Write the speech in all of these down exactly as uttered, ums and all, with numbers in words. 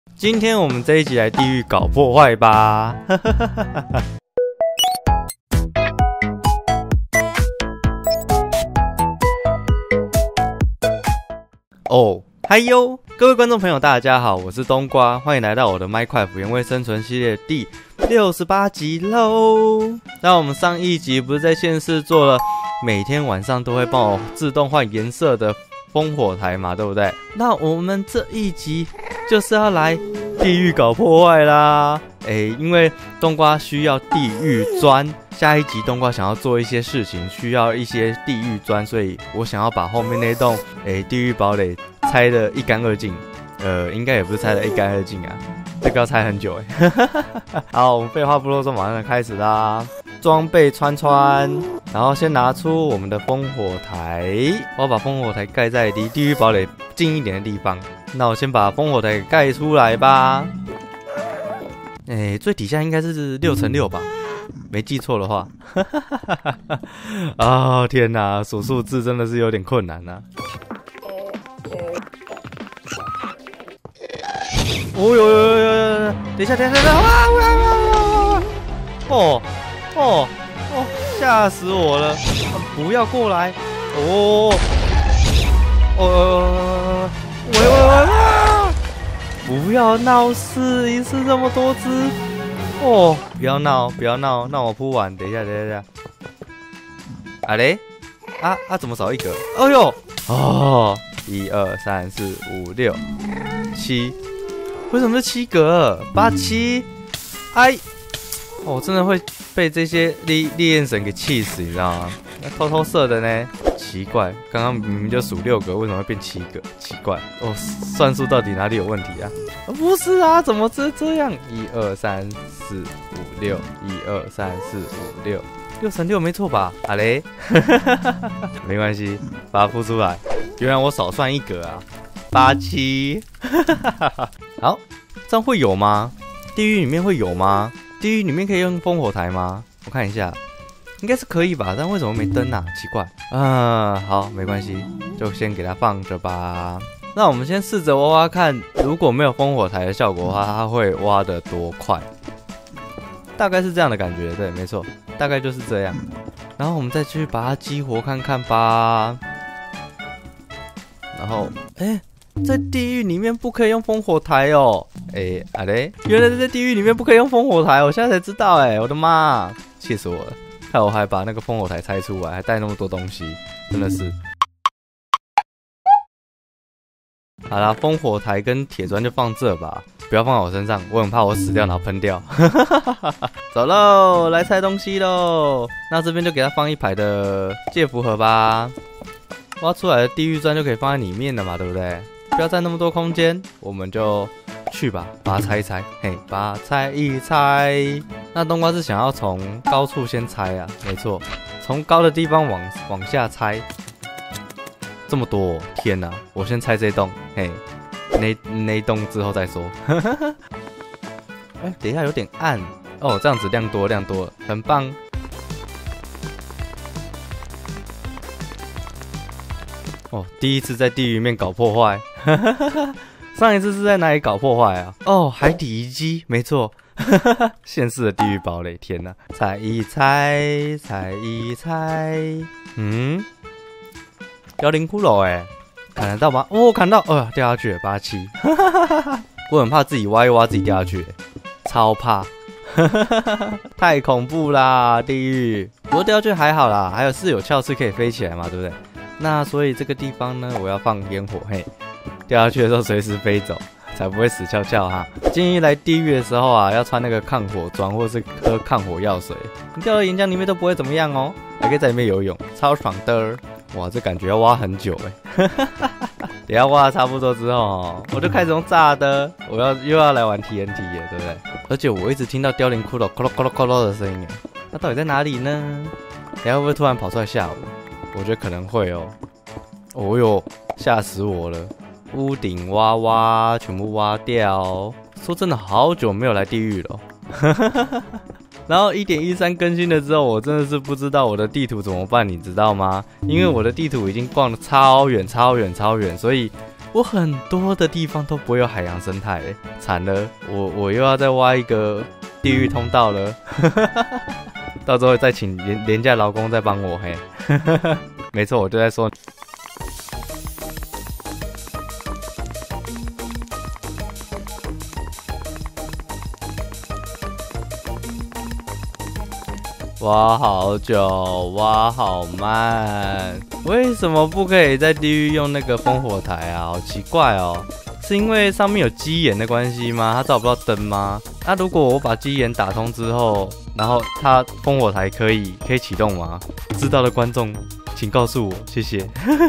今天我们这一集来地狱搞破坏吧！哦，嗨哟，各位观众朋友，大家好，我是冬瓜，欢迎来到我的 Minecraft 原味生存系列第六十八集喽。那我们上一集不是在县市做了每天晚上都会帮我自动换颜色的烽火台嘛，对不对？那我们这一集就是要来地狱搞破坏啦！诶，因为冬瓜需要地狱砖，下一集冬瓜想要做一些事情，需要一些地狱砖，所以我想要把后面那栋诶地狱堡垒拆得一干二净。呃，应该也不是拆得一干二净啊，这个要拆很久诶。好，我们废话不多说，马上开始啦！装备穿穿，然后先拿出我们的烽火台，我要把烽火台盖在离地狱堡垒近一点的地方。那我先把烽火台盖出来吧。哎，最底下应该是六乘六吧，没记错的话。哦天哪，数数字真的是有点困难啊。哦呦呦呦呦！等一下，等一下，等一下！哇哇哇哇哇！哦哦哦！吓死我了！不要过来！哦哦！喂喂喂！啊！不要闹事！一次这么多只！哦！不要闹！不要闹！那我铺完，等一下，等一下，等一下。啊嘞！啊啊！怎么少一格？哎呦！哦！一二三四五六七。为什么是七格？八七，哎，我、哦、真的会被这些烈烈焰神给气死，你知道吗？那偷偷射的呢？奇怪，刚刚明明就数六格，为什么会变七个？奇怪，哦，算术到底哪里有问题啊？啊不是啊，怎么这这样？一二三四五六，一二三四五六，六乘六没错吧？啊嘞，没关系，把它铺出来。原来我少算一格啊。八七，好，这样会有吗？地狱里面会有吗？地狱里面可以用烽火台吗？我看一下，应该是可以吧，但为什么没灯啊？奇怪。啊，好，没关系，就先给它放着吧。那我们先试着挖挖看，如果没有烽火台的效果的话，它会挖得多快？大概是这样的感觉，对，没错，大概就是这样。然后我们再去把它激活看看吧。然后，哎。在地狱里面不可以用烽火台哦，哎，啊嘞，原来在地狱里面不可以用烽火台，我现在才知道，哎，我的妈，气死我了！害我还把那个烽火台拆出来，还带那么多东西，真的是。好啦，烽火台跟铁砖就放这吧，不要放在我身上，我很怕我死掉然后喷掉。走喽，来拆东西喽。那这边就给它放一排的介符盒吧，挖出来的地狱砖就可以放在里面了嘛，对不对？不要占那么多空间，我们就去吧，把它拆一拆，嘿，把它拆一拆。那冬瓜是想要从高处先拆啊，没错，从高的地方往往下拆。这么多、哦，天哪！我先拆这栋，嘿，那那一栋之后再说。哎、欸，等一下有点暗哦，这样子亮多亮多了，很棒。哦，第一次在地狱里面搞破坏，上一次是在哪里搞破坏啊？哦，海底遗迹，没错，现世的地狱堡垒，天哪！猜一猜，猜一猜，嗯，凋零骷髅，哎，看得到吗？哦，看到，哦，掉下去了，八七，我很怕自己挖一挖自己掉下去，超怕，太恐怖啦，地狱。不过掉下去还好啦，还有是有鞘翅可以飞起来嘛，对不对？那所以这个地方呢，我要放烟火，嘿，掉下去的时候随时飞走，才不会死翘翘哈。建议来地狱的时候啊，要穿那个抗火装，或是喝抗火药水，你掉到岩浆里面都不会怎么样哦，还可以在里面游泳，超爽的。哇，这感觉要挖很久哎。等下挖的差不多之后哦，我就开始用炸的，我要又要来玩 T N T 了，对不对？而且我一直听到凋零骷髅咕噜咕噜咕噜的声音，那到底在哪里呢？等下会不会突然跑出来吓我？我觉得可能会哦。哦哟，吓死我了！屋顶挖挖，全部挖掉。说真的，好久没有来地狱了。然后 一点一三 更新了之后，我真的是不知道我的地图怎么办，你知道吗？因为我的地图已经逛得超远、超远、超远，所以我很多的地方都不会有海洋生态、欸，惨了，我我又要再挖一个地狱通道了，到时候再请廉廉价劳工再帮我嘿，没错，我就在说。挖好久，挖好慢，为什么不可以在地狱用那个烽火台啊？好奇怪哦，是因为上面有鸡眼的关系吗？它照不到灯吗？那、啊、如果我把鸡眼打通之后，然后它烽火台可以可以启动吗？知道的观众请告诉我，谢谢。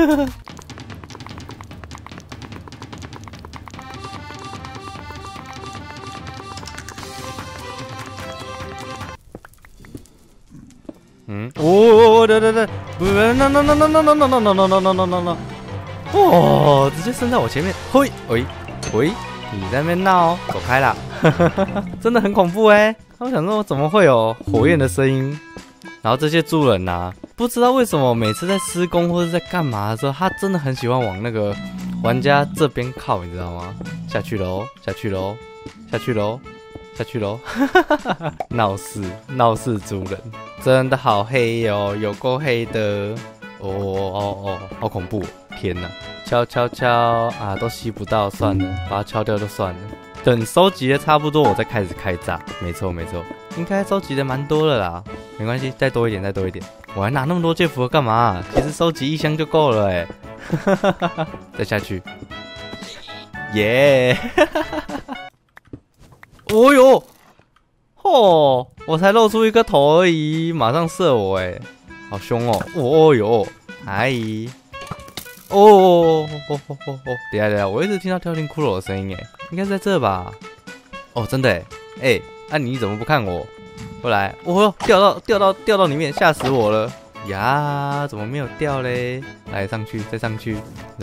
嗯，哦，对对对，不不，no no no no no no no no no no no no no no， 哦，直接伸在我前面，嘿，喂喂，你在那边闹，走开啦，真的很恐怖哎！我想说，怎么会有火焰的声音？然后这些猪人啊，不知道为什么每次在施工或者在干嘛的时候，他真的很喜欢往那个玩家这边靠，你知道吗？下去喽，下去喽，下去喽。下去喽，闹事闹事主人真的好黑哟、哦，有够黑的，哦哦哦，好恐怖！天哪，敲敲敲啊，都吸不到，算了，把它敲掉就算了。等收集的差不多，我再开始开炸。没错没错，应该收集的蛮多了啦，没关系，再多一点再多一点。我还拿那么多剑符干嘛？其实收集一箱就够了哎。再下去，耶、yeah ！哦呦，哦，我才露出一个头而已，马上射我哎，好凶哦！哦呦，哎，哦哦哦哦哦，等下等下，我一直听到跳进骷髅的声音哎，应该在这吧？哦，真的哎，哎，那、啊、你怎么不看我？过来，哦，掉到掉到掉到里面，吓死我了！呀，怎么没有掉嘞？来上去，再上去，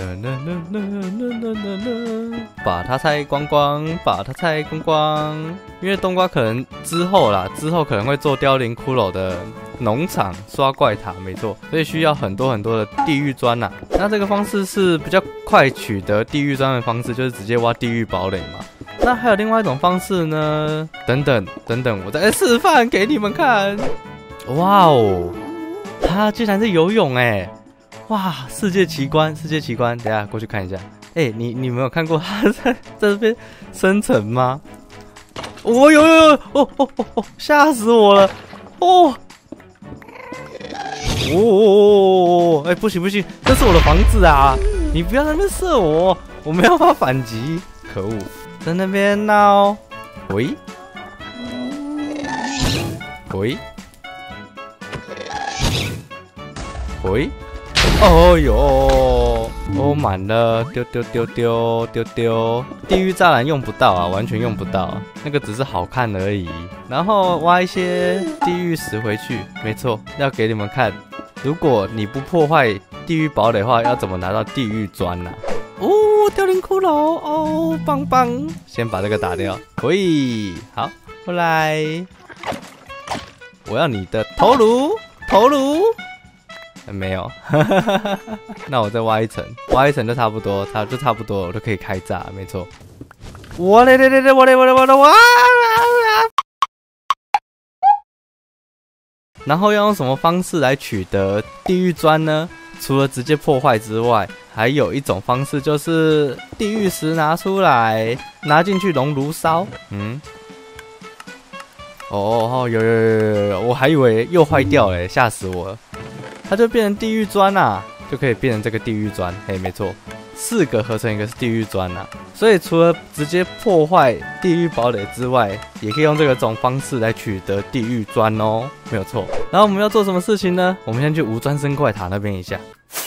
把它拆光光，把它拆光光。因为冬瓜可能之后啦，之后可能会做凋零骷髅的农场刷怪塔，没错，所以需要很多很多的地狱砖呐、啊。那这个方式是比较快取得地狱砖的方式，就是直接挖地狱堡垒嘛。那还有另外一种方式呢？等等等等，我再示范给你们看。哇哦！它居然是游泳哎！哇，世界奇观，世界奇观！等一下过去看一下。哎、欸，你你没有看过它在在这边生成吗？哦有有有！哦哦哦哦！吓死我了！哦！哦哦！哎、欸，不行不行，这是我的房子啊！你不要在那边射我，我没有办法反击。可恶，在那边闹！喂喂。喂，哦呦，哦满了，丢丢丢丢丢丢，地狱栅栏用不到啊，完全用不到，那个只是好看而已。然后挖一些地狱石回去，没错，要给你们看，如果你不破坏地狱堡垒的话，要怎么拿到地狱砖呢、啊？哦，凋零骷髅，哦，棒棒，先把这个打掉，喂，好，过来，我要你的头颅，头颅。没有，那我再挖一层，挖一层就差不多，差就差不多了，我就可以开炸，没错。我嘞嘞嘞嘞，我嘞我嘞我嘞哇！然后要用什么方式来取得地狱砖呢？除了直接破坏之外，还有一种方式就是地狱石拿出来，拿进去熔炉烧。嗯。哦哦，有有有有有，我还以为又坏掉了，吓死我了。它就变成地狱砖啊，就可以变成这个地狱砖。嘿，没错，四个合成一个是地狱砖啊。所以除了直接破坏地狱堡垒之外，也可以用这个种方式来取得地狱砖哦，没有错。然后我们要做什么事情呢？我们先去无砖生怪塔那边一下。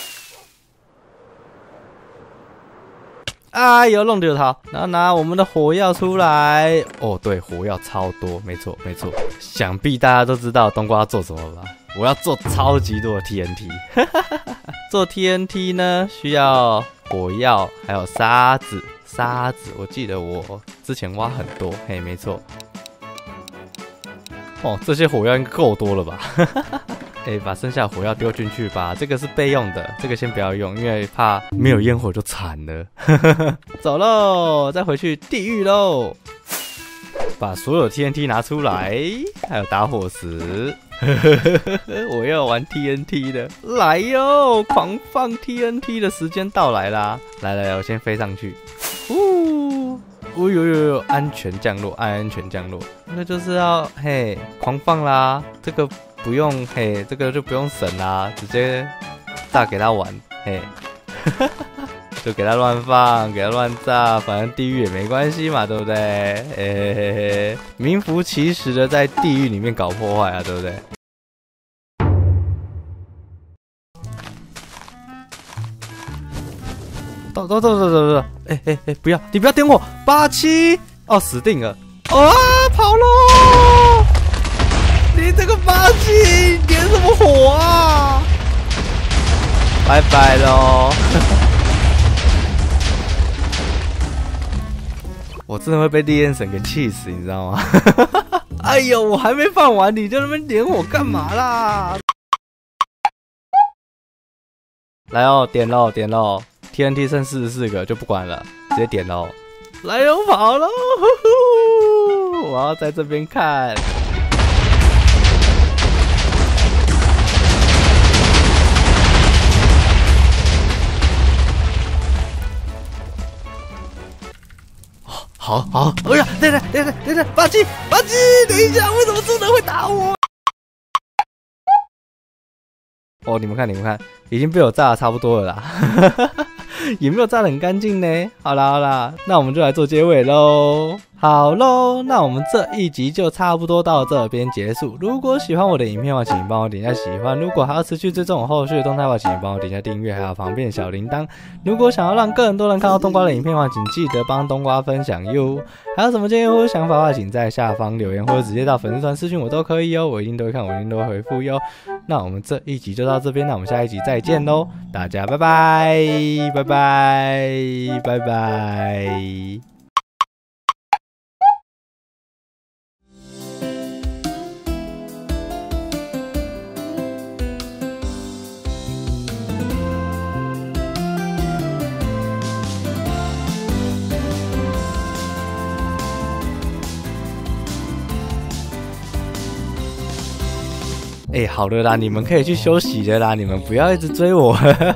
哎呦，弄丢它！然后拿我们的火药出来。哦，对，火药超多，没错没错。想必大家都知道冬瓜要做什么吧？我要做超级多的 T N T。做 T N T 呢，需要火药，还有沙子。沙子，我记得我之前挖很多，嘿，没错。哦，这些火药应该够多了吧？哎、 哎，把剩下的火药丢进去吧。这个是备用的，这个先不要用，因为怕没有烟火就惨了。走喽，再回去地狱喽。把所有 T N T 拿出来，还有打火石。我要玩 T N T 的，来哟！狂放 T N T 的时间到来啦！来来来，我先飞上去。呜，哦呦呦呦，安全降落，按安全降落。那就是要嘿狂放啦，这个不用嘿，这个就不用省啦，直接炸给他玩嘿。就给他乱放，给他乱炸，反正地狱也没关系嘛，对不对？嘿嘿嘿，名副其实的在地狱里面搞破坏啊，对不对？走走走走走走！哎哎哎，不要，你不要点我！八七哦，死定了！啊，跑喽！你这个八七点什么火啊？拜拜喽！我真的会被烈焰神给气死，你知道吗？哎呦，我还没放完，你就那边点我干嘛啦？来哦，点喽，点喽 ！T N T 剩四十四个，就不管了，直接点喽！来哟，跑喽！我要在这边看。好好，哎呀，等等等等等等，八七八七，等一下，为什么智能会打我？哦，你们看，你们看，已经被我炸的差不多了啦，也没有炸得很干净呢。好啦好啦，那我们就来做结尾喽。好喽，那我们这一集就差不多到这边结束。如果喜欢我的影片的话，请帮我点下喜欢。如果还要持续追踪我后续的动态的话，请帮我点下订阅，还有旁边小铃铛。如果想要让更多人看到冬瓜的影片的话，请记得帮冬瓜分享哟。还有什么建议或者想法的话，请在下方留言，或者直接到粉丝团私讯我都可以哦，我一定都会看，我一定都会回复哟。那我们这一集就到这边，那我们下一集再见喽，大家拜拜拜拜拜拜。哎、欸，好了啦，你们可以去休息了啦，你们不要一直追我。